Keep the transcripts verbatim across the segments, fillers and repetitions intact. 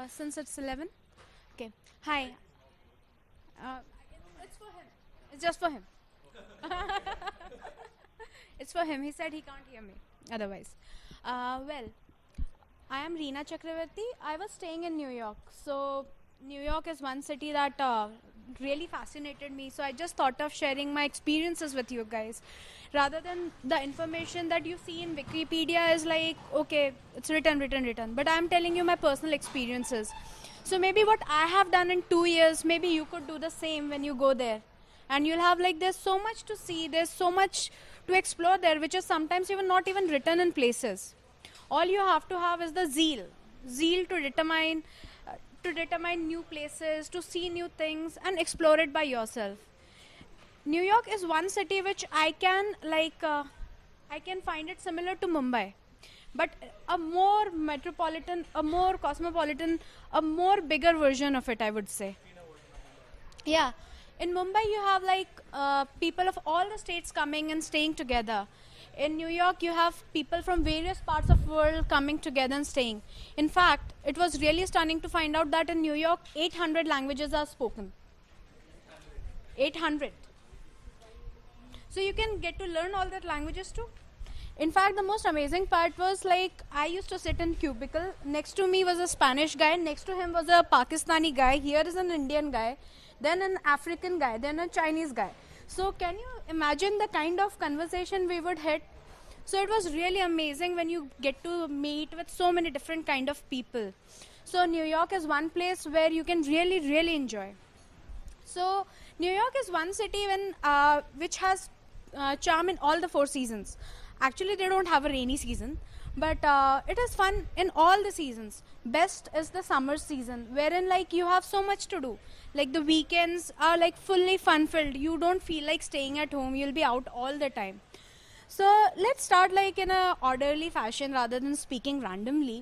Uh, since it's eleven. Okay. Hi. Uh, it's for him. It's just for him. It's for him. He said he can't hear me otherwise. Uh, well, I am Reena Chakravarti. I was staying in New York. So, New York is one city that uh, really fascinated me. So, I just thought of sharing my experiences with you guys. Rather than the information that you see in Wikipedia is like, okay, it's written, written, written. But I'm telling you my personal experiences. So, maybe what I have done in two years, maybe you could do the same when you go there. And you'll have like, there's so much to see, there's so much to explore there, which is sometimes even not even written in places. All you have to have is the zeal zeal to determine uh, to determine new places, to see new things and explore it by yourself. New York is one city which I can like uh, I can find it similar to Mumbai, but a more metropolitan, a more cosmopolitan, a more bigger version of it, I would say. Yeah, in Mumbai you have like uh, people of all the states coming and staying together. In New York you have people from various parts of the world coming together and staying. In fact, it was really stunning to find out that in New York eight hundred languages are spoken. eight hundred. So you can get to learn all that languages too. In fact, the most amazing part was like I used to sit in cubicle. Next to me was a Spanish guy. Next to him was a Pakistani guy. Here is an Indian guy. Then an African guy. Then a Chinese guy. So can you imagine the kind of conversation we would hit? So it was really amazing when you get to meet with so many different kind of people. So New York is one place where you can really, really enjoy. So New York is one city when, uh, which has uh, charm in all the four seasons. Actually, they don't have a rainy season, but uh, it is fun in all the seasons. Best is the summer season, wherein like you have so much to do. Like the weekends are like fully fun-filled. You don't feel like staying at home. You'll be out all the time. So let's start like in a orderly fashion rather than speaking randomly.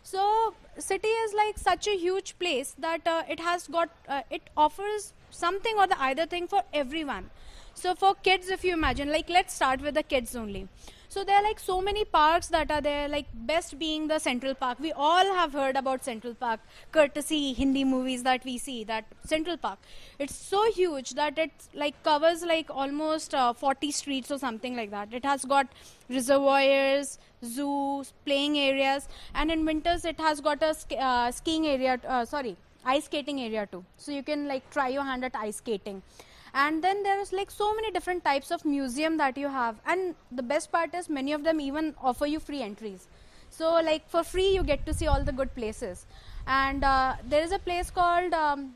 So city is like such a huge place that uh, it has got, uh, it offers something or the either thing for everyone. So for kids, if you imagine, like let's start with the kids only. So there are like so many parks that are there, like best being the Central Park. We all have heard about Central Park, courtesy Hindi movies that we see, that Central Park. It's so huge that it like covers like almost uh, forty streets or something like that. It has got reservoirs, zoos, playing areas, and in winters it has got a sk uh, skiing area, uh, sorry, ice skating area too. So you can like try your hand at ice skating. And then there is like so many different types of museum that you have, and the best part is many of them even offer you free entries. So like for free you get to see all the good places. And uh, there is a place called um,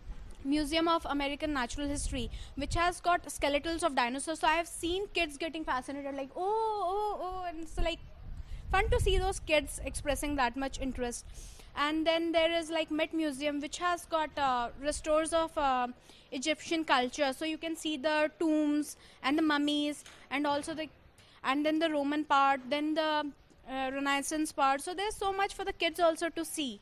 Museum of American Natural History, which has got skeletons of dinosaurs. So I have seen kids getting fascinated like, oh, oh, oh, and so like fun to see those kids expressing that much interest. And then there is like Met Museum, which has got uh, restores of uh, Egyptian culture. So you can see the tombs and the mummies, and also the, and then the Roman part, then the uh, Renaissance part. So there's so much for the kids also to see.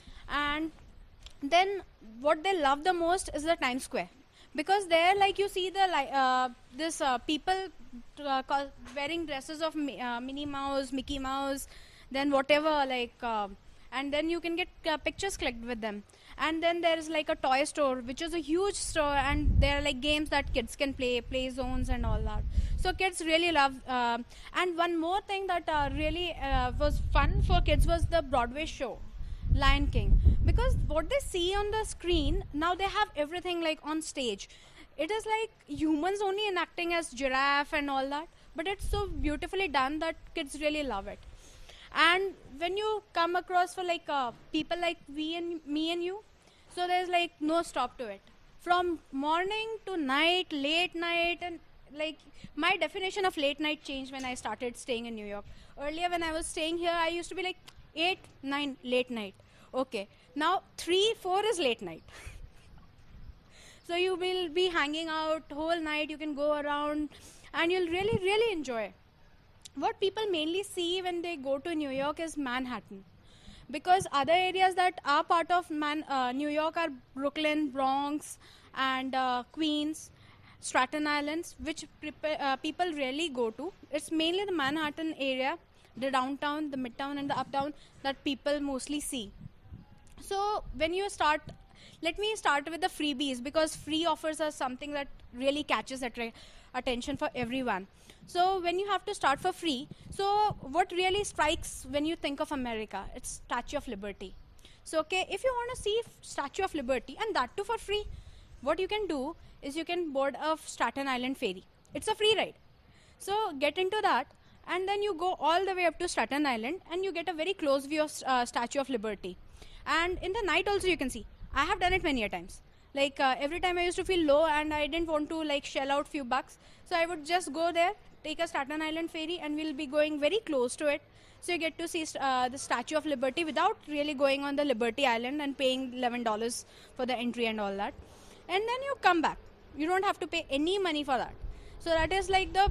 And then what they love the most is the Times Square, because there like you see the uh, this uh, people uh, wearing dresses of uh, Minnie Mouse, Mickey Mouse, then whatever like. Uh, and then you can get uh, pictures clicked with them. And then there is like a toy store, which is a huge store, and there are like games that kids can play, play zones and all that. So kids really love. Uh, and one more thing that uh, really uh, was fun for kids was the Broadway show, Lion King, because what they see on the screen, now they have everything like on stage. It is like humans only enacting as giraffe and all that, but it's so beautifully done that kids really love it. And when you come across for like uh, people like we and me and you, so there's like no stop to it. From morning to night, late night, and like my definition of late night changed when I started staying in New York. Earlier when I was staying here, I used to be like eight, nine, late night. Okay, now three, four is late night. So you will be hanging out whole night, you can go around, and you'll really, really enjoy. What people mainly see when they go to New York is Manhattan, because other areas that are part of Man, uh, New York are Brooklyn, Bronx, and uh, Queens, Staten Islands, which uh, people rarely go to. It's mainly the Manhattan area, the downtown, the midtown, and the uptown that people mostly see. So when you start, let me start with the freebies, because free offers are something that really catches attra- attention for everyone. So when you have to start for free, so what really strikes when you think of America, it's Statue of Liberty. So okay, if you want to see Statue of Liberty, and that too for free, what you can do is you can board a Staten Island ferry. It's a free ride. So get into that, and then you go all the way up to Staten Island, and you get a very close view of uh, Statue of Liberty. And in the night also you can see. I have done it many a times. Like uh, every time I used to feel low and I didn't want to like shell out few bucks, so I would just go there, take a Staten Island ferry, and we'll be going very close to it. So you get to see uh, the Statue of Liberty without really going on the Liberty Island and paying eleven dollars for the entry and all that. And then you come back. You don't have to pay any money for that. So that is like the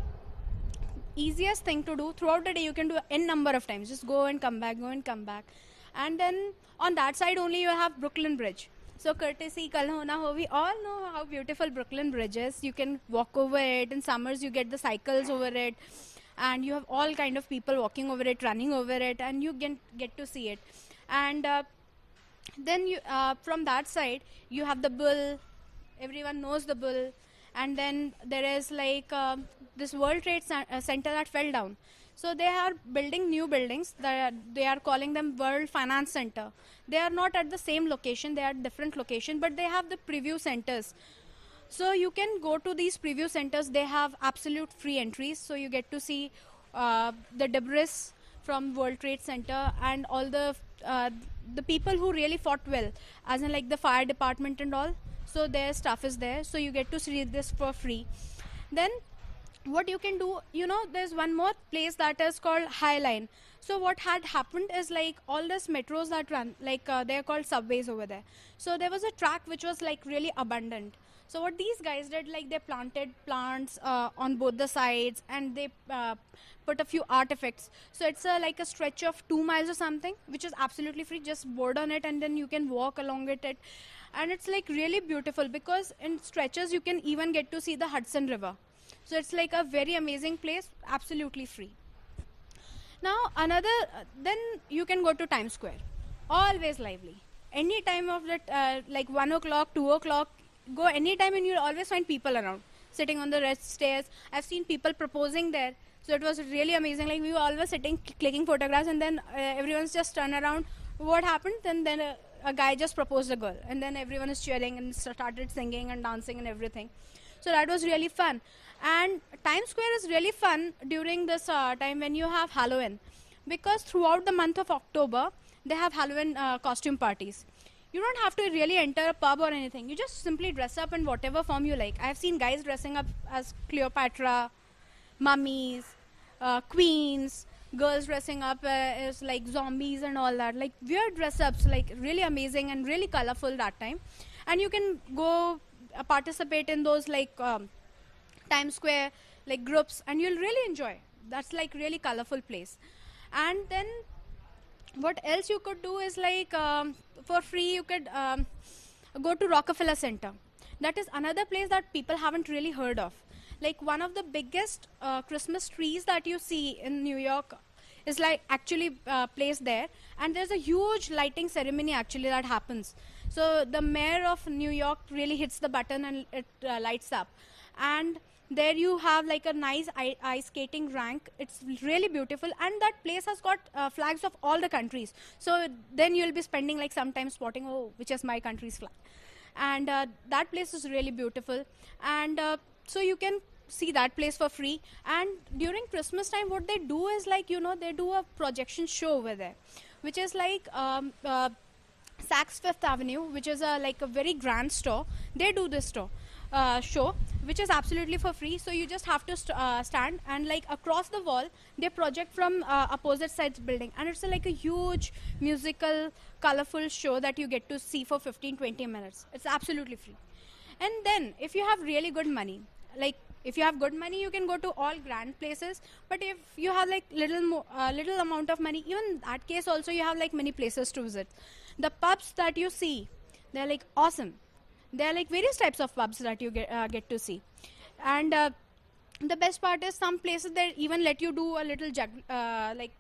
easiest thing to do. Throughout the day you can do n number of times. Just go and come back, go and come back. And then on that side only you have Brooklyn Bridge. So courtesy kal ho na ho, we all know how beautiful Brooklyn Bridge is. You can walk over it. In summers you get the cycles over it, and you have all kind of people walking over it, running over it, and you get, get to see it. And uh, then you uh, from that side you have the Bull. Everyone knows the Bull. And then there is like uh, this World Trade Center that fell down. So they are building new buildings. That they are calling them World Finance Center. They are not at the same location. They are at different location, but they have the preview centers. So you can go to these preview centers. They have absolute free entries. So you get to see uh, the debris from World Trade Center and all the uh, the people who really fought well, as in like the fire department and all. So their stuff is there. So you get to see this for free. Then what you can do, you know, there's one more place that is called High Line. So what had happened is like all these metros that run, like uh, they're called subways over there. So there was a track which was like really abundant. So what these guys did, like they planted plants uh, on both the sides, and they uh, put a few artifacts. So it's a, like a stretch of two miles or something, which is absolutely free. Just board on it and then you can walk along with it. And it's like really beautiful because in stretches you can even get to see the Hudson River. So it's like a very amazing place, absolutely free. Now another, uh, then you can go to Times Square. Always lively. Any time of that, uh, like one o'clock, two o'clock, go any time and you'll always find people around, sitting on the red stairs. I've seen people proposing there. So it was really amazing. Like we were always sitting, clicking photographs, and then uh, everyone's just turned around. What happened? Then then uh, a guy just proposed a girl, and then everyone is cheering and started singing and dancing and everything. So that was really fun. And Times Square is really fun during this uh, time when you have Halloween, because throughout the month of October they have Halloween uh, costume parties. You don't have to really enter a pub or anything. You just simply dress up in whatever form you like. I have seen guys dressing up as Cleopatra, mummies, uh, queens, girls dressing up uh, as like zombies and all that. Like weird dress ups, like really amazing and really colorful that time. And you can go uh, participate in those like um, Times Square like groups, and you'll really enjoy. That's like really colorful place. And then what else you could do is like um, for free you could um, go to Rockefeller Center. That is another place that people haven't really heard of. Like one of the biggest uh, Christmas trees that you see in New York is like actually uh, placed there, and there's a huge lighting ceremony actually that happens. So the mayor of New York really hits the button and it uh, lights up, and there you have like a nice ice skating rink. It's really beautiful, and that place has got uh, flags of all the countries. So then you'll be spending like some time spotting, oh, which is my country's flag. And uh, that place is really beautiful. And uh, so you can see that place for free. And during Christmas time, what they do is like, you know, they do a projection show over there, which is like um, uh, Saks Fifth Avenue, which is a, like a very grand store. They do this store. Uh, show, which is absolutely for free. So you just have to st uh, stand, and like across the wall they project from uh, opposite sides building, and it's a, like a huge musical colorful show that you get to see for fifteen to twenty minutes. It's absolutely free. And then if you have really good money, like if you have good money you can go to all grand places, but if you have like little mo uh, little amount of money, even in that case also you have like many places to visit. The pubs that you see, they're like awesome. There are like various types of pubs that you get, uh, get to see. And uh, the best part is some places they even let you do a little jug, uh, like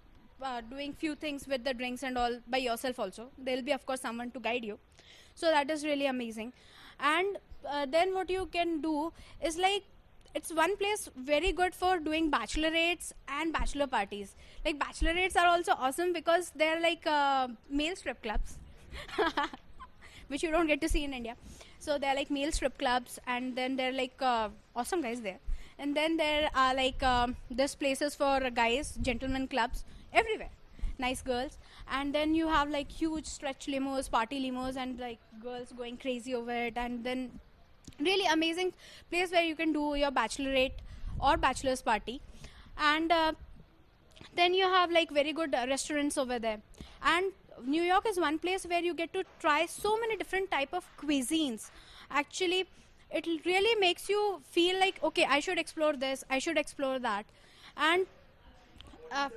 uh, doing few things with the drinks and all by yourself also. There will be of course someone to guide you. So that is really amazing. And uh, then what you can do is like, it's one place very good for doing bachelorates and bachelor parties. Like bachelorates are also awesome because they're like uh, male strip clubs, which you don't get to see in India. So they're like male strip clubs, and then they're like uh, awesome guys there. And then there are like um, there's places for guys, gentlemen clubs everywhere, nice girls. And then you have like huge stretch limos, party limos, and like girls going crazy over it. And then really amazing place where you can do your bachelorette or bachelor's party. And uh, then you have like very good uh, restaurants over there. And New York is one place where you get to try so many different type of cuisines. Actually, it really makes you feel like, okay, I should explore this, I should explore that. And uh,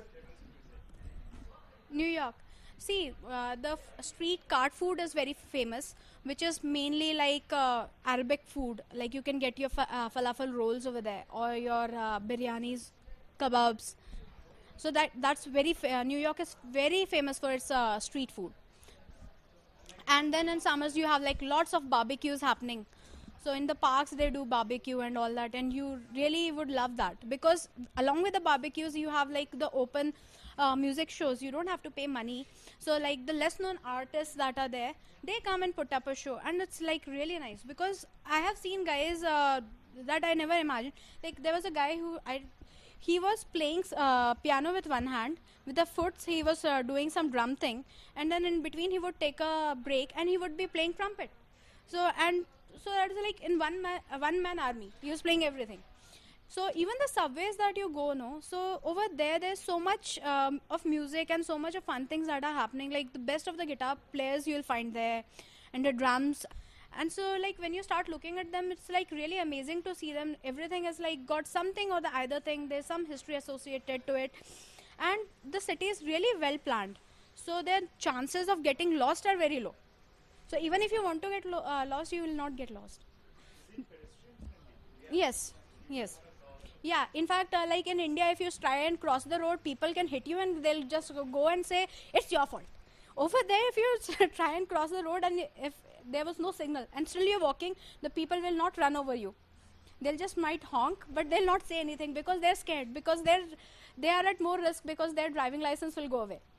New York. See, uh, the f- street cart food is very famous, which is mainly like uh, Arabic food. Like you can get your fa- uh, falafel rolls over there, or your uh, biryanis, kebabs. So that that's very fa- uh, New York is very famous for its uh, street food. And then in summers you have like lots of barbecues happening. So in the parks they do barbecue and all that, and you really would love that because along with the barbecues you have like the open uh, music shows. You don't have to pay money. So like the less known artists that are there, they come and put up a show, and it's like really nice because I have seen guys uh, that I never imagined. Like there was a guy who I he was playing uh, piano with one hand, with the foot he was uh, doing some drum thing, and then in between he would take a break and he would be playing trumpet. So and so that's like in one man uh, one man army he was playing everything. So even the subways that you go, no, so over there there's so much um, of music and so much of fun things that are happening. Like the best of the guitar players you'll find there, and the drums. And so like when you start looking at them, it's like really amazing to see them. Everything is like got something or the either thing. There's some history associated to it, and the city is really well planned. So their chances of getting lost are very low. So even if you want to get lo- uh, lost, you will not get lost. Yes, yes. Yeah, in fact, uh, like in India, if you try and cross the road, people can hit you and they'll just go go and say, it's your fault. Over there, if you try and cross the road and if there was no signal and still you're walking, the people will not run over you. They'll just might honk, but they'll not say anything because they're scared, because they're, they are at more risk because their driving license will go away.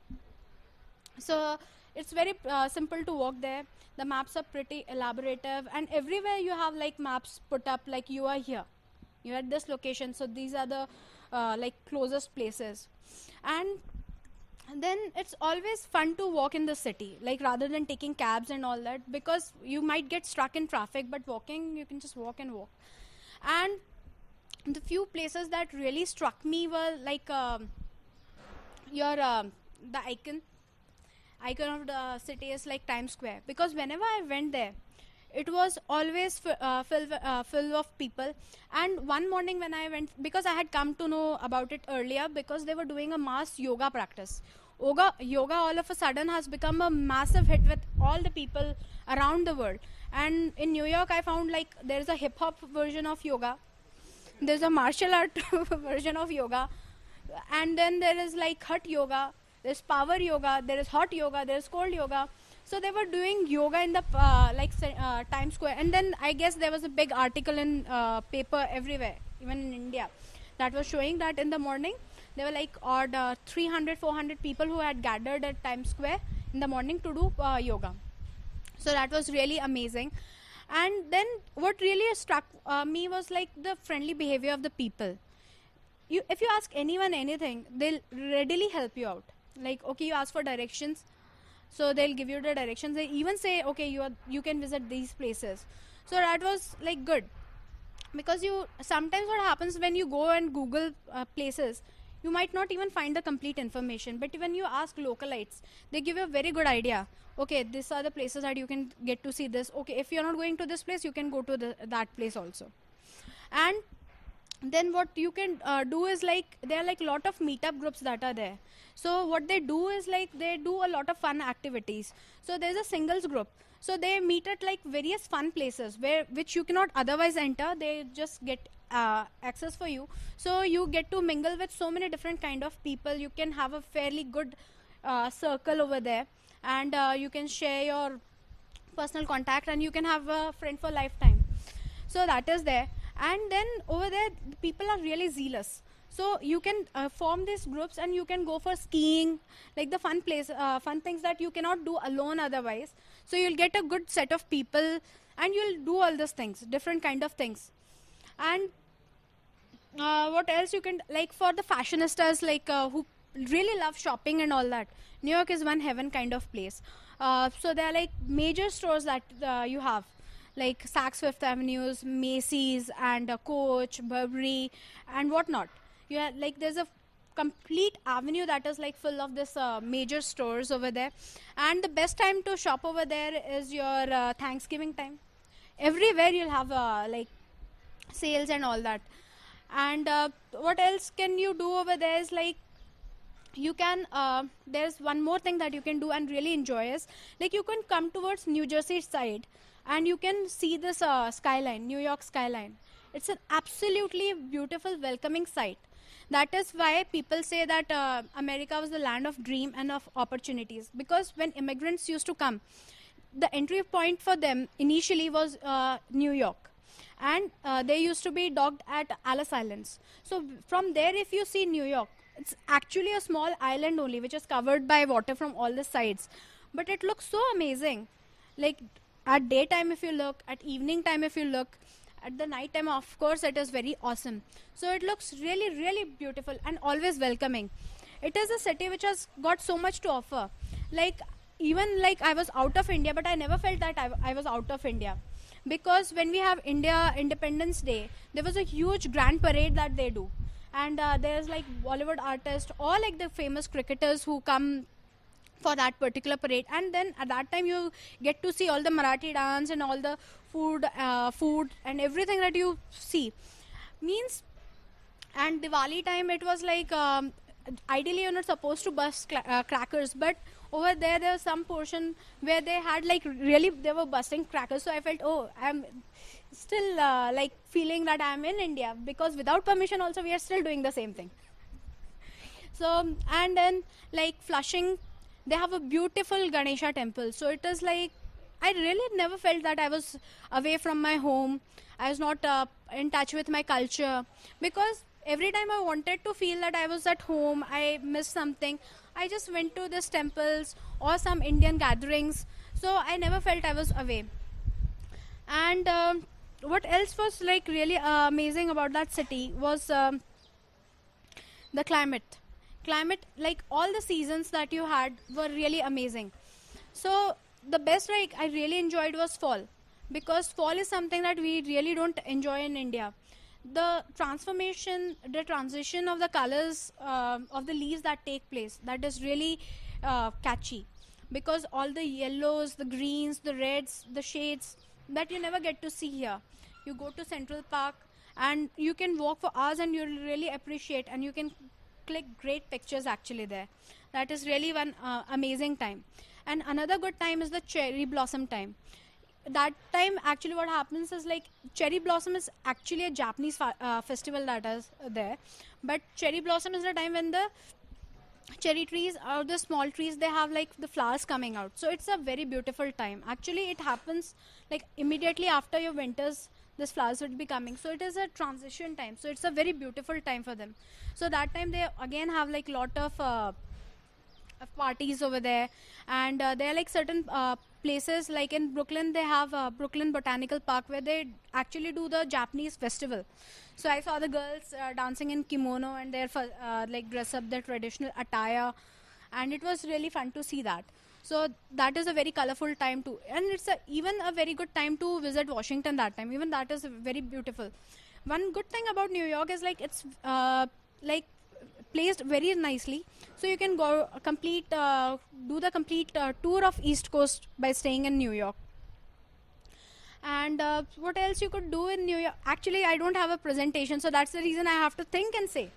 So it's very uh, simple to walk there. The maps are pretty elaborative, and everywhere you have like maps put up like you are here, you're at this location, so these are the uh, like closest places. And then it's always fun to walk in the city, like rather than taking cabs and all that, because you might get stuck in traffic, but walking you can just walk and walk. And the few places that really struck me were like um, your um, the icon icon of the city is like Times Square, because whenever I went there, it was always f- uh, full, uh, full of people. And one morning when I went, because I had come to know about it earlier, because they were doing a mass yoga practice. Yoga, yoga all of a sudden has become a massive hit with all the people around the world. And in New York, I found like there's a hip hop version of yoga, there's a martial art version of yoga, and then there is like hut yoga, there's power yoga, there is hot yoga, there is cold yoga. So they were doing yoga in the uh, like uh, Times Square. And then I guess there was a big article in uh, paper everywhere, even in India, that was showing that in the morning there were like odd uh, three hundred four hundred people who had gathered at Times Square in the morning to do uh, yoga. So that was really amazing. And then what really struck uh, me was like the friendly behavior of the people. You, if you ask anyone anything, they'll readily help you out. Like, okay, you ask for directions, so they'll give you the directions. They even say, okay, you are, you can visit these places. So that was like good, because you sometimes what happens when you go and Google uh, places, you might not even find the complete information. But when you ask localites, they give you a very good idea. Okay, these are the places that you can get to see this. Okay, if you're not going to this place, you can go to the, that place also. And then what you can uh, do is like there are like lot of meetup groups that are there. So what they do is like they do a lot of fun activities. So there's a singles group, so they meet at like various fun places where which you cannot otherwise enter. They just get uh, access for you. So you get to mingle with so many different kind of people. You can have a fairly good uh, circle over there, and uh, you can share your personal contact, and you can have a friend for lifetime. So that is there. And then over there, the people are really zealous, so you can uh, form these groups, and you can go for skiing, like the fun place uh, fun things that you cannot do alone otherwise. So you'll get a good set of people, and you'll do all these things, different kind of things. And uh, what else you can, like for the fashionistas, like uh, who really love shopping and all that, New York is one heaven kind of place. Uh, so there are like major stores that uh, you have, like Saks Fifth Avenues, Macy's, and uh, Coach, Burberry, and whatnot. You have, like there's a complete avenue that is like full of this uh, major stores over there. And the best time to shop over there is your uh, Thanksgiving time. Everywhere you'll have uh, like sales and all that. And uh, what else can you do over there is like, you can uh, there's one more thing that you can do and really enjoy is, like you can come towards New Jersey side, and you can see this uh, skyline, New York skyline. It's an absolutely beautiful, welcoming sight. That is why people say that uh, America was the land of dream and of opportunities, because when immigrants used to come, the entry point for them initially was uh, New York, and uh, they used to be docked at Ellis Islands. So from there, if you see New York, it's actually a small island only, which is covered by water from all the sides, but it looks so amazing. Like at daytime if you look, at evening time if you look, at the night time, of course, it is very awesome. So it looks really, really beautiful and always welcoming. It is a city which has got so much to offer. Like even like I was out of India, but I never felt that I, I was out of India, because when we have India Independence Day, there was a huge grand parade that they do, and uh, there's like Bollywood artists or like the famous cricketers who come for that particular parade. And then at that time you get to see all the Marathi dance and all the food uh, food and everything that you see means. And Diwali time, it was like um, ideally you're not supposed to bust cla- uh, crackers, but over there there was some portion where they had like really they were busting crackers. So I felt, oh, I'm still uh, like feeling that I'm in India, because without permission also we are still doing the same thing. So, and then like Flushing, they have a beautiful Ganesha temple. So it is like, I really never felt that I was away from my home. I was not uh, in touch with my culture, because every time I wanted to feel that I was at home, I missed something, I just went to these temples or some Indian gatherings. So I never felt I was away. And um, what else was like really uh, amazing about that city was um, the climate. Climate, like all the seasons that you had were really amazing. So the best like I really enjoyed was fall, because fall is something that we really don't enjoy in India. The transformation, the transition of the colors uh, of the leaves that take place, that is really uh, catchy, because all the yellows, the greens, the reds, the shades that you never get to see here. You go to Central Park and you can walk for hours and you'll really appreciate, and you can click great pictures actually there. That is really one uh, amazing time. And another good time is the cherry blossom time. That time actually what happens is like cherry blossom is actually a Japanese fa- uh, festival that is there, but cherry blossom is the time when the cherry trees or the small trees, they have like the flowers coming out. So it's a very beautiful time. Actually it happens like immediately after your winters, this flowers would be coming. So it is a transition time, so it's a very beautiful time for them. So that time they again have like lot of uh, of parties over there. And uh, there are like certain uh, places like in Brooklyn, they have uh, Brooklyn Botanical Park, where they actually do the Japanese festival. So I saw the girls uh, dancing in kimono, and they're uh, like dress up their traditional attire, and it was really fun to see that. So that is a very colorful time too, and it's a, even a very good time to visit Washington that time. Even that is very beautiful. One good thing about New York is like it's uh, like placed very nicely, so you can go complete uh, do the complete uh, tour of East Coast by staying in New York. And uh, what else you could do in New York? Actually I don't have a presentation, so that's the reason I have to think and say.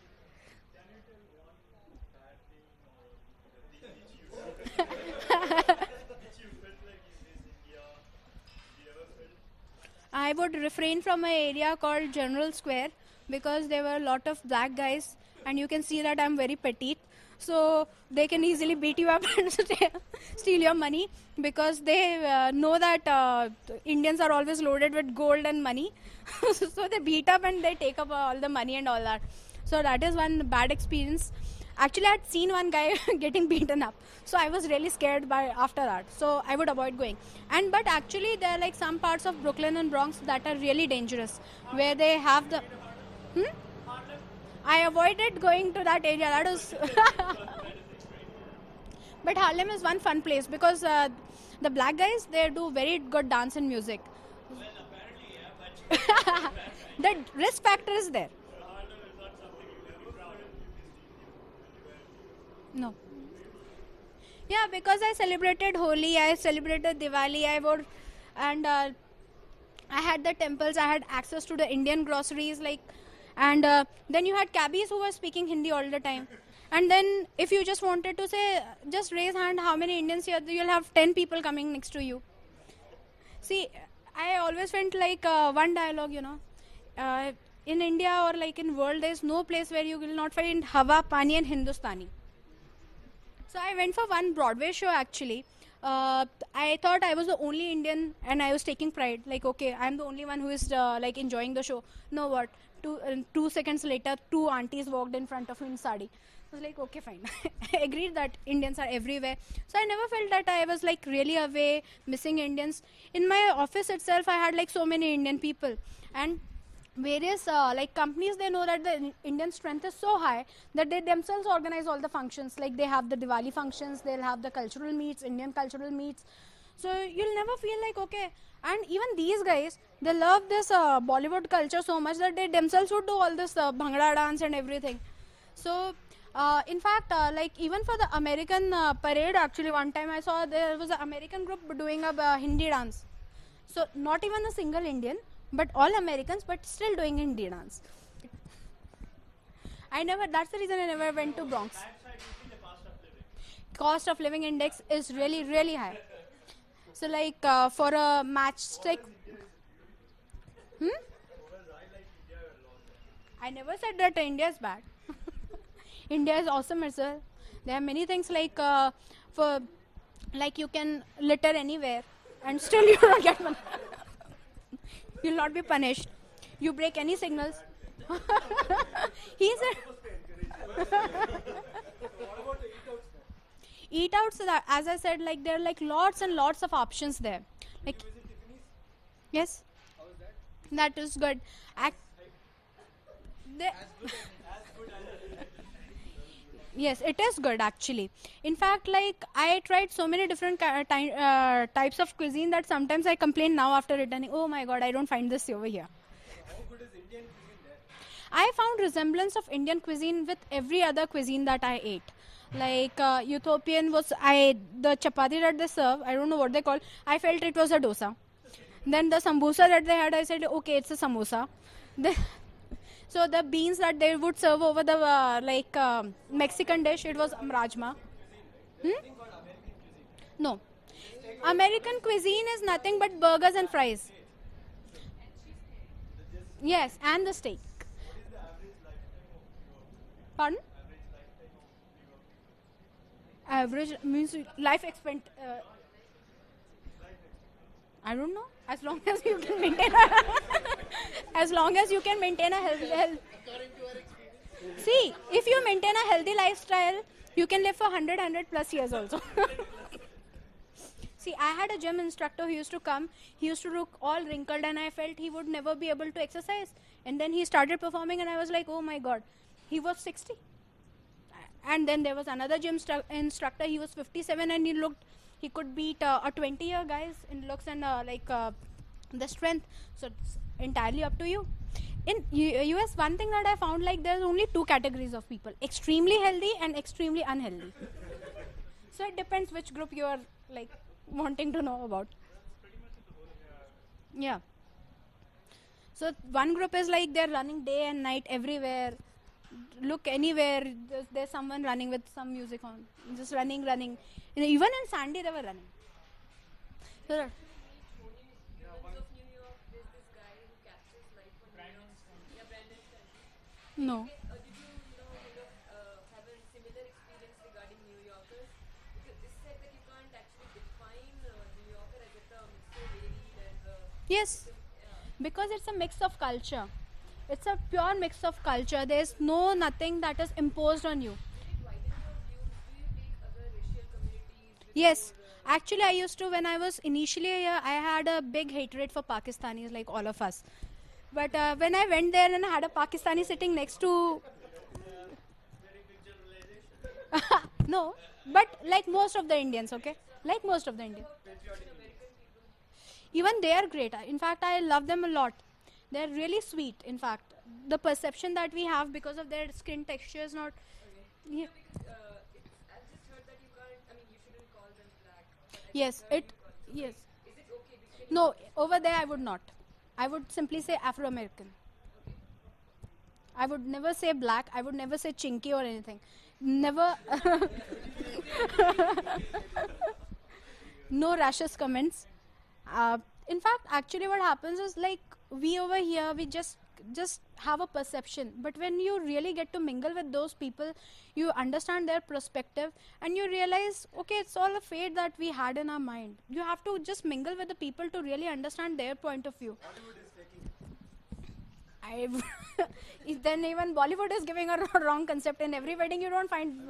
I would refrain from an area called General Square. because there were a lot of black guys, and you can see that I'm very petite. So they can easily beat you up and steal your money, because they uh, know that uh, Indians are always loaded with gold and money. So they beat up and they take up uh, all the money and all that. So that is one bad experience. Actually, I had seen one guy getting beaten up, so I was really scared by after that. So I would avoid going. And but actually, there are like some parts of Brooklyn and Bronx that are really dangerous, where they have the. Hmm? I avoided going to that area. That was. But Harlem is one fun place because uh, the black guys, they do very good dance and music. The risk factor is there. No. Yeah, because I celebrated Holi, I celebrated Diwali, I would, and uh, I had the temples, I had access to the Indian groceries, like, and uh, then you had cabbies who were speaking Hindi all the time. And then if you just wanted to say, just raise hand, how many Indians here, you'll have ten people coming next to you. See, I always felt like uh, one dialogue, you know. Uh, in India or like in world, there's no place where you will not find Hawa, Pani and Hindustani. So I went for one Broadway show actually. Uh, I thought I was the only Indian and I was taking pride. Like, okay, I'm the only one who is uh, like enjoying the show. No, what? Two, uh, two seconds later, two aunties walked in front of me in sari. I was like, okay, fine. I agreed that Indians are everywhere. So I never felt that I was like really away, missing Indians. In my office itself, I had like so many Indian people. And various uh, like companies, they know that the in- Indian strength is so high that they themselves organize all the functions. Like they have the Diwali functions, they'll have the cultural meets, Indian cultural meets. So you'll never feel like, okay. And even these guys, they love this uh, Bollywood culture so much that they themselves would do all this uh, bhangra dance and everything. So uh, in fact, uh, like even for the American uh, parade, actually one time I saw there was an American group doing a uh, Hindi dance. So not even a single Indian, but all Americans, but still doing Hindi dance. I never. That's the reason I never went to Bronx. Cost of living index is really really high. So like uh, for a matchstick. Hmm? I never said that India is bad. India is awesome as well. There are many things like uh, for like you can litter anywhere and still you don't get money. You'll not be punished. You break any signals. He said. Eat outs, that- as I said, like there are like lots and lots of options there. Like yes, that is good. Ac- the- yes, it is good actually. In fact, like I tried so many different ki- ty- uh, types of cuisine that sometimes I complain now after returning. Oh my god, I don't find this over here. I found resemblance of Indian cuisine with every other cuisine that I ate. Like uh, Ethiopian was I the chapati that they serve. I don't know what they call. I felt it was a dosa. Then the sambusa that they had, I said, okay, it's a samosa. The, so the beans that they would serve over the uh, like um Mexican dish, it was um, rajma. Hmm? No, American cuisine is nothing but burgers and fries. Yes, and the steak. Pardon? Average means life expect. Uh, I don't know. As long as you can maintain a as long as you can maintain a health, health. See, if you maintain a healthy lifestyle, you can live for one hundred, one hundred plus years also. See, I had a gym instructor who used to come. He used to look all wrinkled, and I felt he would never be able to exercise. And then he started performing, and I was like, oh my god, he was sixty. And then there was another gym stru- instructor. He was fifty-seven, and he looked, he could beat uh, a twenty year guys in looks and uh, like uh, the strength. So it's entirely up to you. In U- US, one thing that I found, like there's only two categories of people: extremely healthy and extremely unhealthy. So it depends which group you are like wanting to know about. Yeah. So one group is like they're running day and night everywhere. Look anywhere, there's, there's someone running with some music on, just running, running. You know, even in Sandy, they were running. So that- No. Yes, because it's a mix of culture. It's a pure mix of culture. There's no nothing that is imposed on you. Yes, actually, I used to when I was initially here, I had a big hatred for Pakistanis, like all of us. But uh, when I went there and I had a Pakistani sitting next to, no, but like most of the Indians, okay, like most of the Indians. Even they are great. In fact, I love them a lot. They're really sweet. In fact, the perception that we have because of their skin texture is not. Yeah. Yes, it. Yes. No, over there I would not. I would simply say Afro American. I would never say black. I would never say chinky or anything. Never. No rashes comments. Uh, in fact, actually, what happens is like we over here, we just just have a perception. But when you really get to mingle with those people, you understand their perspective, and you realize, okay, it's all a fate that we had in our mind. You have to just mingle with the people to really understand their point of view. I then even Bollywood is giving a wrong concept in every wedding. You don't find.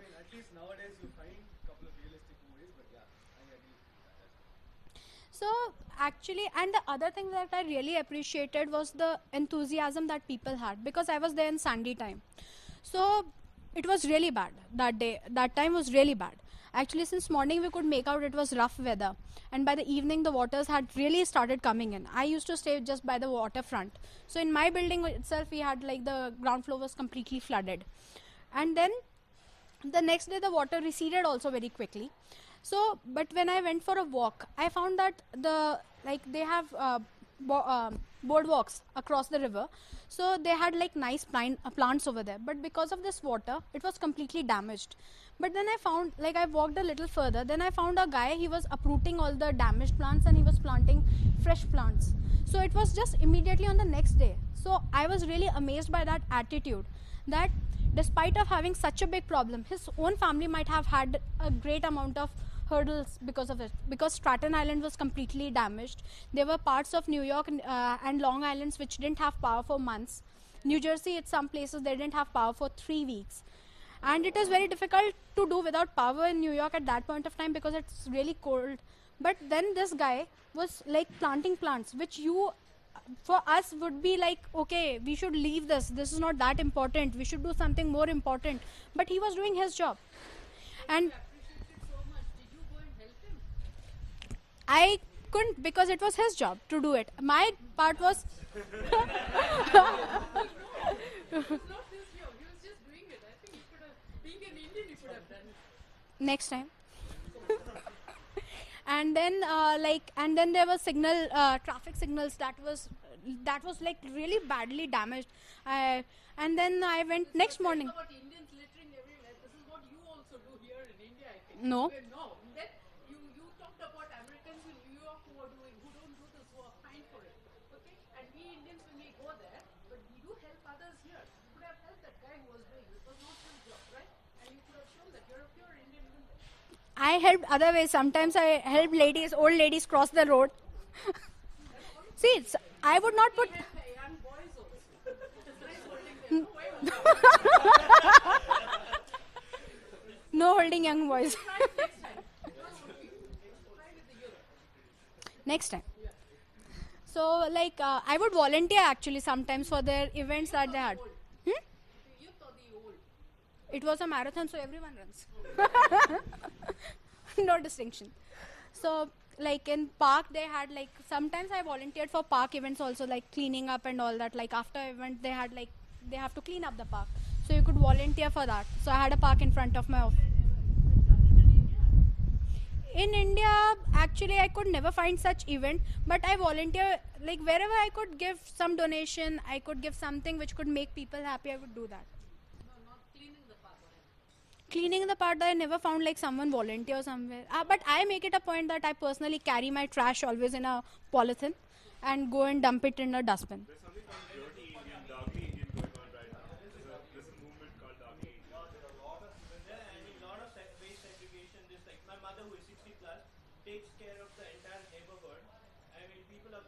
So actually, and the other thing that I really appreciated was the enthusiasm that people had because I was there in Sandy time. So it was really bad that day. That time was really bad. Actually, since morning we could make out it was rough weather, and by the evening the waters had really started coming in. I used to stay just by the waterfront, so in my building itself we had like the ground floor was completely flooded, and then the next day the water receded also very quickly. So, but when I went for a walk, I found that the like they have uh, bo- um boardwalks across the river, so they had like nice plant, uh, plants over there. But because of this water, it was completely damaged. But then I found, like I walked a little further, then I found a guy, he was uprooting all the damaged plants and he was planting fresh plants. So it was just immediately on the next day. So I was really amazed by that attitude, that despite of having such a big problem, his own family might have had a great amount of hurdles because of it, because Staten Island was completely damaged. There were parts of New York uh, and Long Islands which didn't have power for months. New Jersey, at some places they didn't have power for three weeks, and it is very difficult to do without power in New York at that point of time because it's really cold. But then this guy was like planting plants which you for us would be like, okay, we should leave this, this is not that important, we should do something more important. But he was doing his job, and I couldn't because it was his job to do it. My part was next time. And then uh, like and then there was signal uh, traffic signals that was that was like really badly damaged. uh, and then I went next morning. About Indians littering everywhere. This is what you also do here in India, I think. No. Well, no. Then you, you talked about Americans in New York who are doing, who don't do this, who are fine for it. Okay? And we Indians, when we go there, but we do help others here. You could have helped that guy who was doing it. It was not his job, right? And you could have shown that you're a pure Indian, isn't it? I helped other ways. Sometimes I help ladies, old ladies cross the road. See, it's, I would not put. We help the young boys also. It's nice holding them. Why was No holding young boys. Try it next time. Don't worry. Try with the youth. Next time. So, like, uh, I would volunteer actually sometimes for their events that they had. Hmm? The youth or the old? It was a marathon, so everyone runs. No distinction. So, like in park, they had like sometimes I volunteered for park events also, like cleaning up and all that. Like after event, they had like they have to clean up the park, so you could volunteer for that. So I had a park in front of my office. In India, actually, I could never find such event, but I volunteer like wherever I could give some donation, I could give something which could make people happy. I would do that. No, not cleaning the park. Cleaning the part, I never found like someone volunteer somewhere. Uh, but I make it a point that I personally carry my trash always in a polythene and go and dump it in a dustbin. There's something called dirty Indian, doggy Indian going on right now. There's a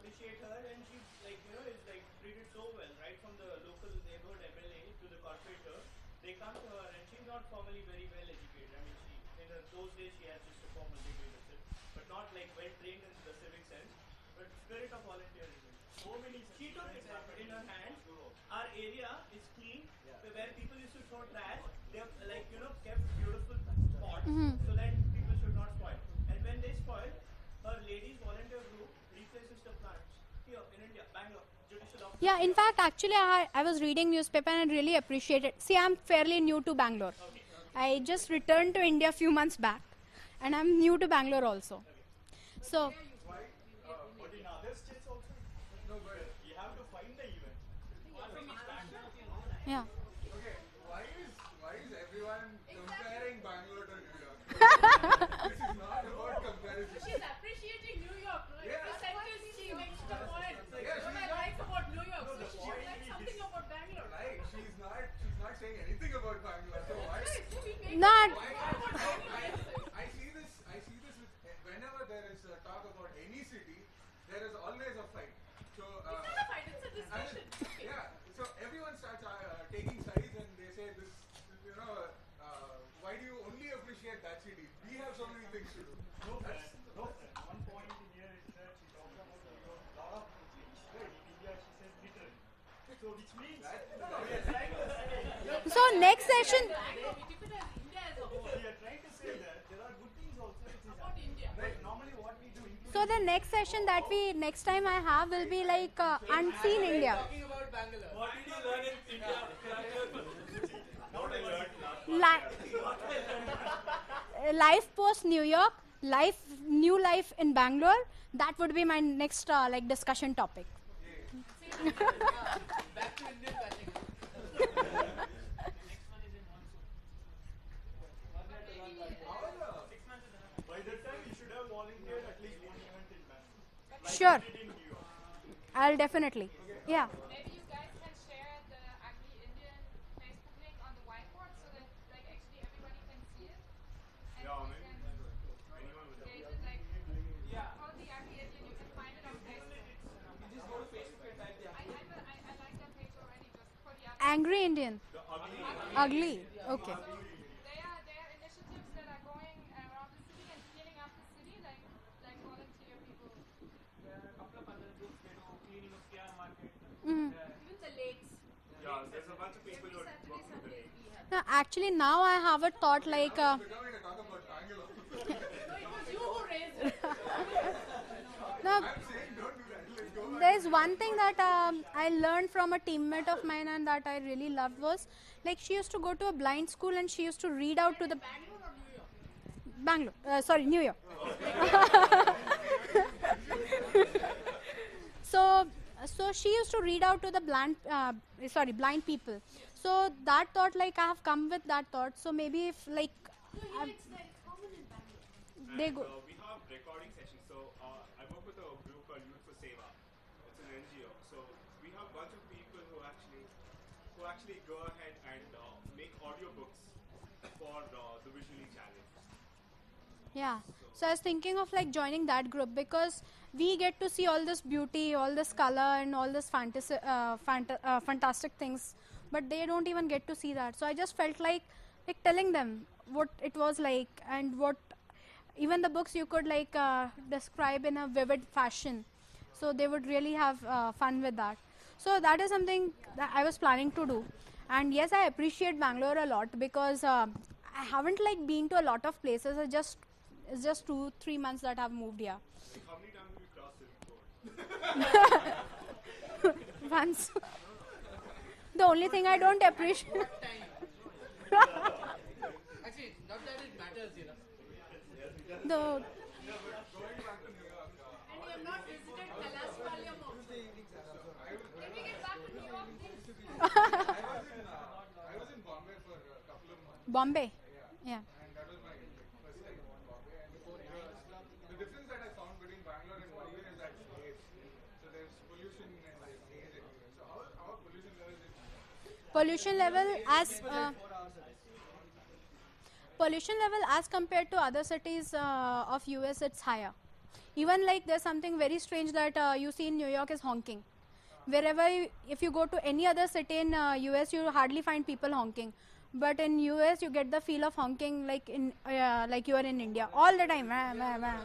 appreciate her, and she like you know is like treated so well, right from the local neighborhood M L A to the corporator. They come to her, and she's not formally very well educated. I mean, she in her, those days she has just a formal degree with it, but not like well trained in the civic sense. But spirit of volunteerism. So many. She took it in her hands. Our area is clean, where people used to throw trash. They have like you know kept beautiful spots so that people should not spoil. And when they spoil, her ladies volunteer group replaces the plants here in India, Bangalore, judicial office. Yeah, in fact, actually, I, I was reading newspaper and I really appreciate it. See, I'm fairly new to Bangalore. I just returned to India a few months back, and I'm new to Bangalore also. So, Why? Uh, but in other states also? No, but you have to find the event. yeah. Okay, why is why is everyone comparing Bangalore to New York? This is not about comparison. She's appreciating New York. Right? Yeah. Every sentence she makes the point. Yeah, What she's I not- like about New York. No, So the she point likes is- something about Bangalore. Right? She's not she's not saying anything about Bangalore. So why? Right, so we make Not. Why? I, I see this. I see this with whenever there is a talk about any city, there is always a fight. So. Uh, It's not a fight, it's a I mean, discussion. Okay. yeah. So everyone starts uh, taking sides and they say this. You know, uh, why do you only appreciate that city? We have so many things to do. No, That's, friend. No, friend. One point in here is that she talked about New York, lot of things. Right? In India, she said literally. So which means That- no, we are trying to say. So, next session. Bangalore, we keep it as India as a whole. We are trying to say that there are good things also which is About happening. India. Right? Normally, what we do. including So, the next session that we, next time I have will be like uh, Unseen India. Talking about Bangalore. What did you learn in India? What I learned last Li- life post New York, life, new life in Bangalore. That would be my next uh, like discussion topic. Back to Indian batting. By that time, you should have volunteered at least one event in Bangalore. Sure, Did in New York. I'll definitely. Yeah. Maybe you guys can share the Ugly Indian Facebook link on the whiteboard so that like actually everybody can see it. And Yeah, we maybe. can Anyone with gauge it like Yeah. follow the Ugly Indian, you can find it on Facebook. You just go to Facebook and type the I, I, will, I, I like that page already just for the Ugly. Angry Indian. The ugly. Ugly. Okay. So they are they are initiatives that are going around the city and cleaning up the city, like like volunteer people. There are a couple of other groups they do cleaning of K R market. Mhm. Even the lakes. Yeah, there's a bunch of people who Every are Saturday, working with Sunday it. we have. No, actually, now I have a thought like. Uh, we're going to talk about Bangalore. No, it was you who raised it. no, I'm saying don't do that. Let's go back. there's one thing that um, I learned from a teammate of mine and that I really loved was like she used to go to a blind school and she used to read out to the Bangalore or New York? Bangalore, uh, sorry, New York. so, so she used to read out to the blind, uh, sorry, blind people. So that thought, like I have come with that thought. So maybe if like No, you know, I'm- it's like common in Bangalore. they And, go. uh, we have recording sessions. So uh, I work with a group called Youth for Seva. It's an N G O. So we have a bunch of people who actually who actually go ahead and uh, make audiobooks for uh, the visually challenged. Yeah. So I was thinking of like joining that group because we get to see all this beauty, all this color, and all this fantasy, uh, fanta- uh, fantastic things, but they don't even get to see that. So I just felt like like telling them what it was like and what even the books you could like uh, describe in a vivid fashion. So they would really have uh, fun with that. So that is something that I was planning to do. And yes, I appreciate Bangalore a lot because uh, I haven't like been to a lot of places. I just it's just two three months that I've moved here. Like how many times have you crossed the report? Once. The only thing I don't appreciate. What time? Actually, not that it matters, you know. the Going back to New York, uh, And we have not visited Kalaspalayam also. Can we get back to New York, please? I was in uh, I was in Bombay for a couple of months. Bombay. Yeah. Yeah. And that was my like, first time in Bombay. And the, the difference that I found between Bangalore and Bombay is that haze. So there's pollution and like haze everywhere. So how, how are pollution levels in Pollution level as uh, pollution level as compared to other cities uh, of U S it's higher. Even like there's something very strange that uh, you see in New York is honking. Wherever, you, if you go to any other city in uh, U S, you hardly find people honking. But in U S, you get the feel of honking like in uh, like you are in India all the time. Wah, wah, wah.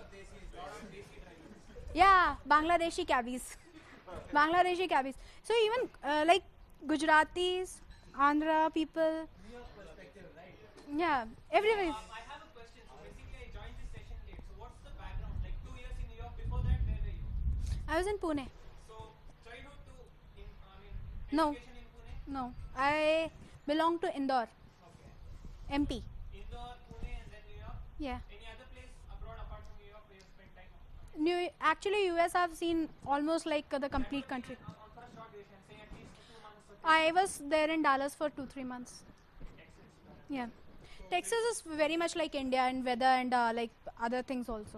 Yeah, Bangladeshi cabbies. Bangladeshi cabbies. So even uh, like Gujaratis, Andhra people. Yeah, everywhere. Um, I have a question. So basically, I joined this session late. So what's the background? Like two years in New York. Before that, where were you? I was in Pune. So childhood to in I mean No. education in Pune. No, I belong to Indore, Okay. M P. Indore, Pune, and then New York. Yeah. Any other place abroad apart from New York where you spent time? New actually U S I've seen almost like uh, the complete country. On, on for a short duration, say at least two months or I was there in Dallas for two three months. Yeah, Texas is very much like India in weather and uh, like other things also.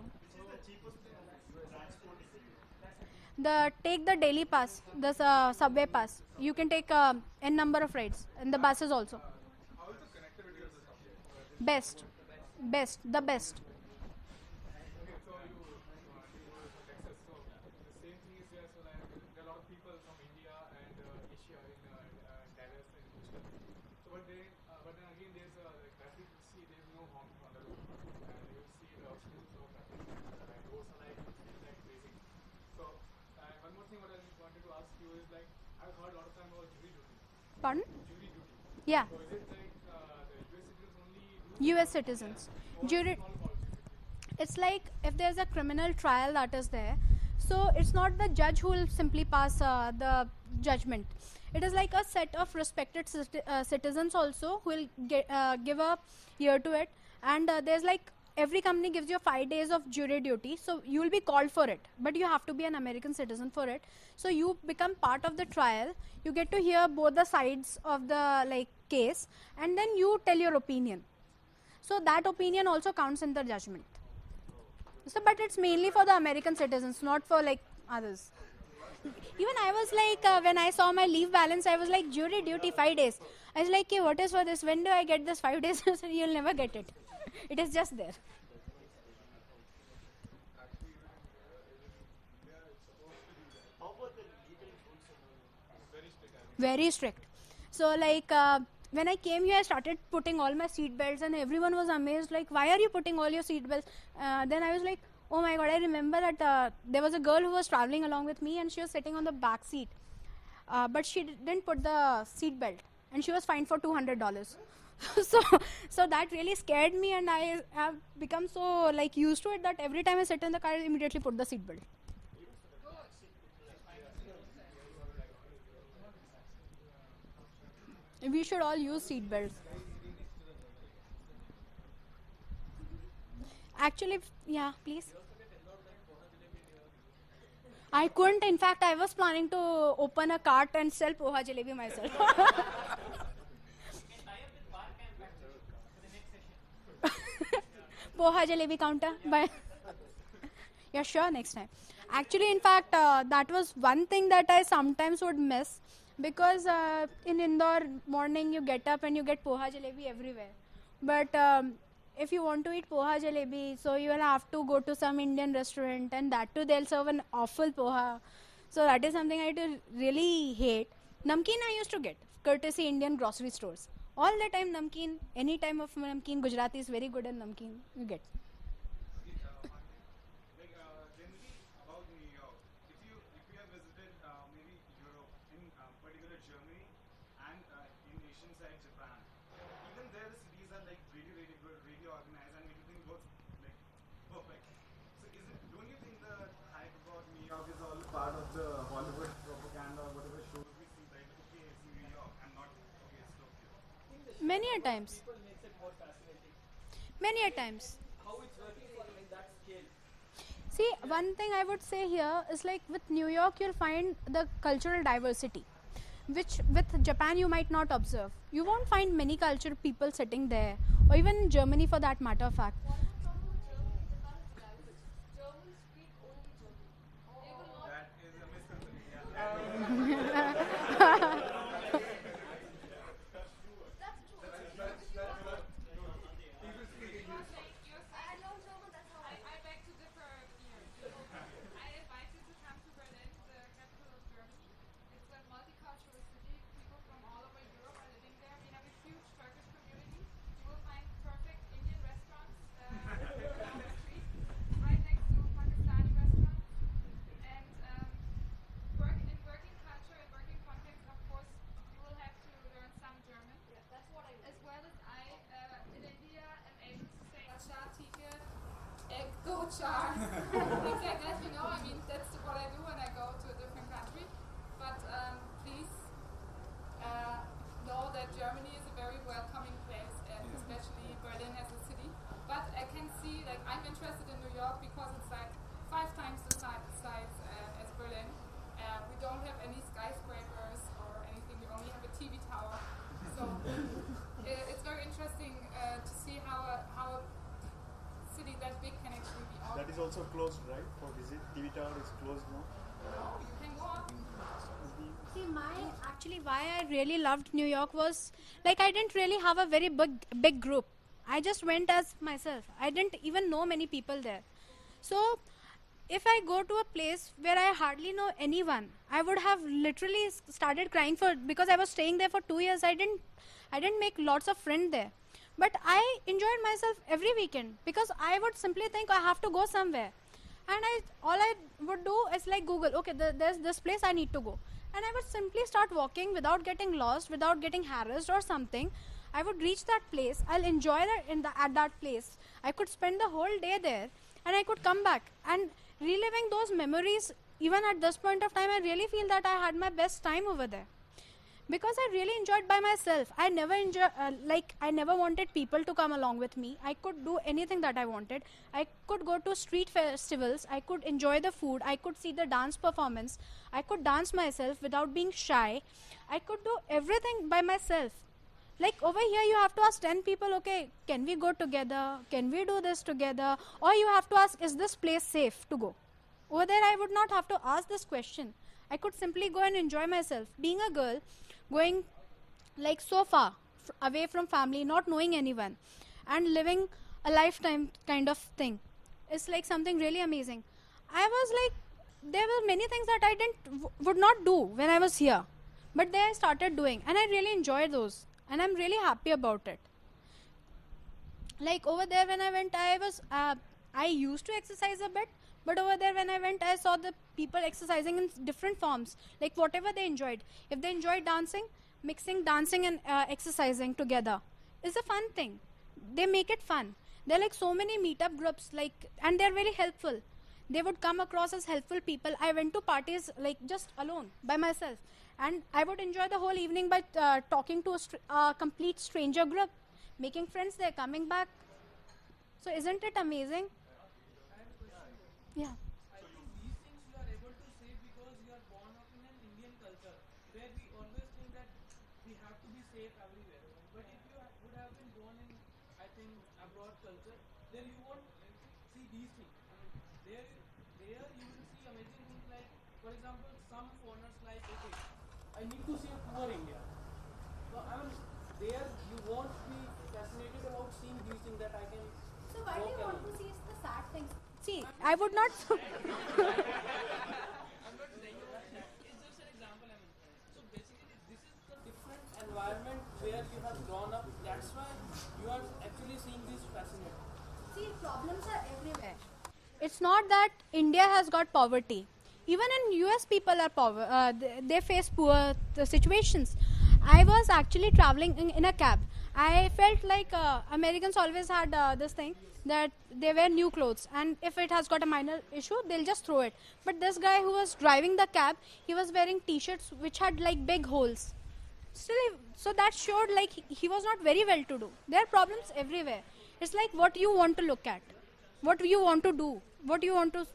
The take the daily pass, the uh, subway pass. You can take uh, n number of rides and the buses also. How is the connectivity of the subway? Best, best, the best. Okay, so you, uh, you were in Texas, so the same thing is here. So like, there are a lot of people from India and uh, Asia in uh, uh, Dallas and Houston. So but they, uh, but then again, there's uh, like traffic. You see, there's no honking on the road, and you see the smooth flow of traffic. And roads are like feel like racing. So uh, one more thing, what I just wanted to ask you is like, I've heard a lot of time about jury duty. Pardon? Jury duty. Yeah, So is it like uh, the U S citizens only do U S citizens. Jury. small falls? It's like if there's a criminal trial that is there, so it's not the judge who will simply pass uh, the judgment. It is like a set of respected citi- uh, citizens also who will get, uh, give a ear to it, and uh, there's like every company gives you five days of jury duty, so you will be called for it, but you have to be an American citizen for it. So you become part of the trial, you get to hear both the sides of the like case, and then you tell your opinion. So that opinion also counts in the judgment. So, but it's mainly for the American citizens, not for like others. Even I was like, uh, when I saw my leave balance, I was like, jury duty five days. I was like, hey, what is for this? When do I get this five days? So you'll never get it. It is just there. Very strict. So like uh, when I came here, I started putting all my seat belts, and everyone was amazed. Like, why are you putting all your seat belts? Uh, then I was like, oh my god! I remember that uh, there was a girl who was traveling along with me, and she was sitting on the back seat, uh, but she d- didn't put the seat belt, and she was fined for two hundred dollars. so, so that really scared me, and I have become so like used to it that every time I sit in the car, I immediately put the seat belt. We should all use seat belts. Actually, f- yeah, please. I couldn't. In fact, I was planning to open a cart and sell poha jalebi myself. tie up with bar camp actually for the next session. Poha jalebi counter. But yeah, sure, next time. Actually, in fact, uh, that was one thing that I sometimes would miss, because uh, in Indore morning you get up and you get poha jalebi everywhere. But um, if you want to eat poha jalebi, so you will have to go to some Indian restaurant, and that too they'll serve an awful poha. So that is something I do really hate. Namkeen I used to get, courtesy Indian grocery stores. All the time namkeen, any time of namkeen, Gujarati is very good in namkeen, you get. Like uh, generally about New York, if you if you have visited uh, maybe Europe, in uh, particular Germany, and uh, in Asian side Japan, even there the cities are like really really good, really organized, and everything works like perfect. So is it? Don't you think the hype about New York is all part of the Hollywood propaganda, or whatever shows we see? Like okay, it's New York, and not okay, it's Tokyo. Many a times. People makes it more fascinating. Many a times. How it's working for like that scale. See, one thing I would say here is like with New York, you'll find the cultural diversity, which with Japan you might not observe. You won't find many cultural people sitting there, or even in Germany for that matter of fact. That is a misconception. Yeah. I, I beg to differ here. closed, right? For visit, T V Tower is closed now. No, you can go on. See, my actually why I really loved New York was like I didn't really have a very big big group. I just went as myself. I didn't even know many people there. So if I go to a place where I hardly know anyone, I would have literally s- started crying for because I was staying there for two years. I didn't I didn't make lots of friends there. But I enjoyed myself every weekend because I would simply think I have to go somewhere. And I all I would do is like Google, okay, th- there's this place I need to go. And I would simply start walking without getting lost, without getting harassed or something. I would reach that place. I'll enjoy that in the at that place. I could spend the whole day there, and I could come back and reliving those memories. Even at this point of time, I really feel that I had my best time over there because I really enjoyed by myself. I never enjoy uh, like I never wanted people to come along with me. I could do anything that I wanted. I could go to street festivals. I could enjoy the food. I could see the dance performance. I could dance myself without being shy. I could do everything by myself. Like over here, you have to ask ten people, okay, can we go together? Can we do this together? Or you have to ask, is this place safe to go? Over there, I would not have to ask this question. I could simply go and enjoy myself. Being a girl, going like so far f- away from family, not knowing anyone, and living a lifetime kind of thing, is like something really amazing. I was like, there were many things that I didn't w- would not do when I was here, but then I started doing, and I really enjoy those, and I'm really happy about it. Like over there when I went, I was uh, I used to exercise a bit, but over there when I went, I saw the people exercising in s- different forms, like whatever they enjoyed. If they enjoyed dancing, mixing dancing and uh, exercising together is a fun thing. They make it fun. There are like so many meetup groups, like, and they're very helpful. They would come across as helpful people. I went to parties like just alone by myself, and I would enjoy the whole evening by uh, talking to a str- uh, complete stranger group, making friends there, coming back. So isn't it amazing? Yeah. I think these things you are able to say because you are born up in an Indian culture where we always think that we have to be safe everywhere. But if you ha- would have been born in, I think, abroad culture, then you won't see these things. I mean, there, there you will see amazing things like, for example, some foreigners like, okay, I need to see a poor India. So I mean, there you won't be fascinated about seeing these things that I can. So why do walk you want alone. to see the sad things? See, I would not. I'm not saying about that. It's just an example. I mean, so basically, this is the different environment where you have grown up. That's why you are actually seeing this fascinating. See, problems are everywhere. It's not that India has got poverty. Even in U S, people are poor. Uh, they, they face poor uh, situations. I was actually traveling in, in a cab. I felt like uh, Americans always had uh, this thing that they wear new clothes, and if it has got a minor issue, they'll just throw it. But this guy who was driving the cab, he was wearing T-shirts which had like big holes. Still, he- so that showed like he, he was not very well to do. There are problems everywhere. It's like what you want to look at, what you want to do, what you want to.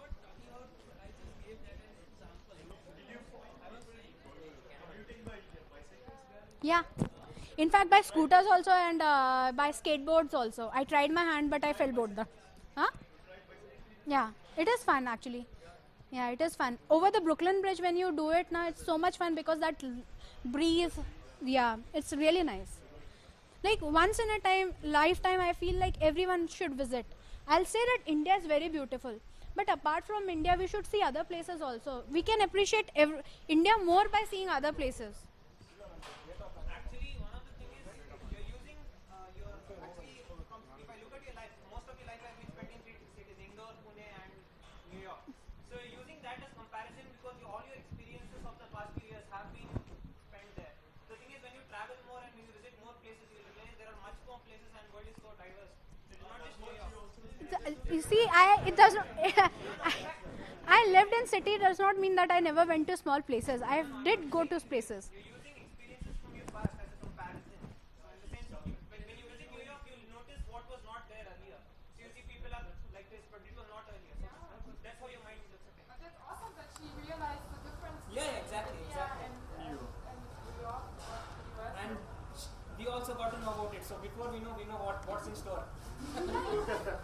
Yeah. In fact, by scooters also and uh, by skateboards also. I tried my hand, but I fell both the. Huh? Yeah, it is fun actually. Yeah, it is fun. Over the Brooklyn Bridge, when you do it now, it's so much fun because that l- breeze. Yeah, it's really nice. Like once in a time, lifetime, I feel like everyone should visit. I'll say that India is very beautiful. But apart from India, we should see other places also. We can appreciate ev- India more by seeing other places. Actually, one of the things is you're using uh, your actually. From, if I look at your life, most of your life has been spent in three cities: Indore, Pune, and New York. So you're using that as comparison because you, all your experiences of the past few years have been spent there. The thing is, when you travel more and when you visit more places, you will realize there are much more places and world is so diverse. It's not just New York. It's, uh, you see, I it does not. I, I lived in city does not mean that I never went to small places. I did go to places. You're using experiences from your past as a comparison. So in the sense, you, when, when you visit New York, you'll notice what was not there earlier. So you see people are like this, but it was not earlier. So that's how your mind looks at it. But that's awesome that she realized the difference Yeah, yeah, exactly, between exactly. India and, and, and New York or the U S. And we also got to know about it. So before we know, we know what, what's in store. Like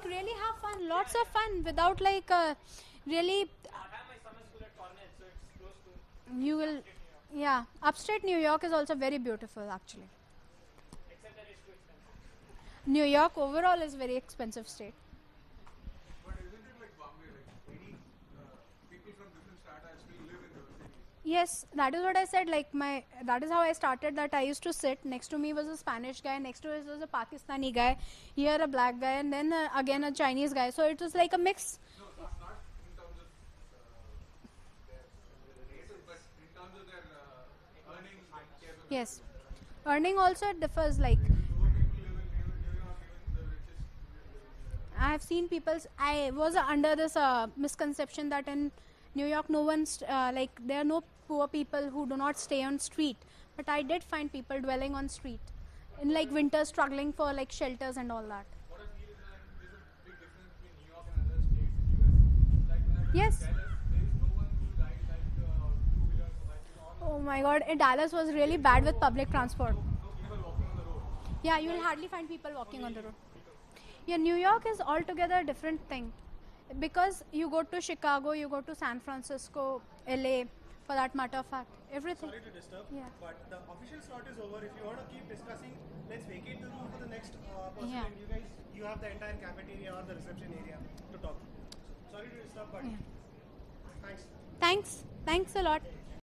like really have fun, lots of fun without like uh, really. I have my summer school at Cornell, so it's close to You will, yeah. Upstate New York is also very beautiful actually. except that it's too expensive. New York overall is very expensive state. But isn't it like Bombay? Like any uh, people from different strata still live in those cities. Yes, that is what I said. Like my, that is how I started. That I used to sit next to me was a Spanish guy, next to us was a Pakistani guy, here a black guy, and then uh, again a Chinese guy. So it was like a mix. No, not, not in terms of uh, their races, but in terms of their uh, earning capability. Yes, earning also it differs. Like Poor people live in New New York, even the richest. I have seen people. I was under this uh, misconception that in New York, no one's uh, like there are no poor people who do not stay on street. But I did find people dwelling on street in like winter, struggling for like shelters and all that. What I feel is that there's a big difference between New York and other states in U S. Like when I was Yes. in Dallas, there is no one who rides like uh, two wheelers, like you know, all Oh my God, in Dallas was really bad with public transport. no people walking on the road. Yeah, you will hardly find people walking on the road. Yeah, New York is altogether a different thing. Because you go to Chicago, you go to San Francisco, L A, for that matter of fact. Everything. Sorry to disturb, Yeah. but the official slot is over. If you want to keep discussing, let's vacate the room for the next uh, person. Yeah. And you guys, you have the entire cafeteria or the reception area to talk. So, sorry to disturb, but Yeah. thanks. Thanks. Thanks a lot.